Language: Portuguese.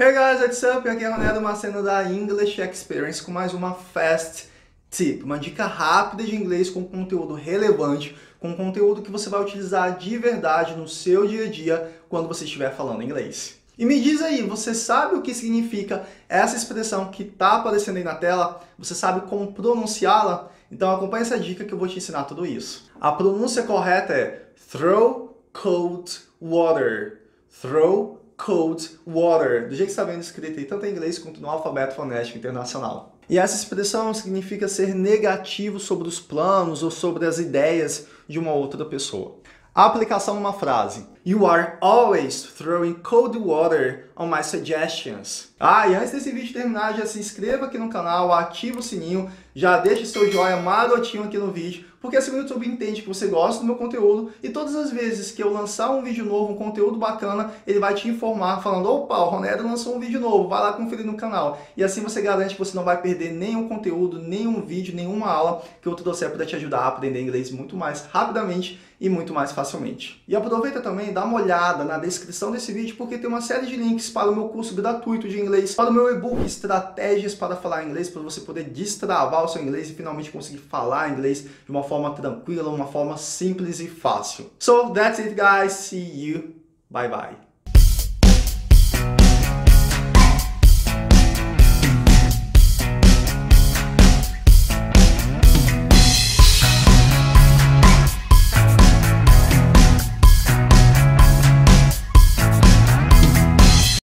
Hey guys, what's up? Aqui é o Ronaldo Marceno da English Experience com mais uma Fast Tip, uma dica rápida de inglês com conteúdo relevante, com conteúdo que você vai utilizar de verdade no seu dia a dia quando você estiver falando inglês. E me diz aí, você sabe o que significa essa expressão que está aparecendo aí na tela? Você sabe como pronunciá-la? Então acompanha essa dica que eu vou te ensinar tudo isso. A pronúncia correta é throw cold water. Throw cold water, do jeito que está vendo escrito aí, tanto em inglês quanto no alfabeto fonético internacional. E essa expressão significa ser negativo sobre os planos ou sobre as ideias de uma outra pessoa. A aplicação numa frase: You are always throwing cold water on my suggestions. E antes desse vídeo terminar, já se inscreva aqui no canal, ativa o sininho, já deixa seu joinha marotinho aqui no vídeo, porque assim o YouTube entende que você gosta do meu conteúdo e todas as vezes que eu lançar um vídeo novo, um conteúdo bacana, ele vai te informar falando: opa, o Ronaldo lançou um vídeo novo, vai lá conferir no canal. E assim você garante que você não vai perder nenhum conteúdo, nenhum vídeo, nenhuma aula que eu trouxer para te ajudar a aprender inglês muito mais rapidamente e muito mais facilmente. E aproveita também, dá uma olhada na descrição desse vídeo, porque tem uma série de links para o meu curso gratuito de inglês, para o meu e-book Estratégias para Falar Inglês, para você poder destravar o seu inglês e finalmente conseguir falar inglês de uma forma tranquila, uma forma simples e fácil. So that's it guys, see you, bye bye.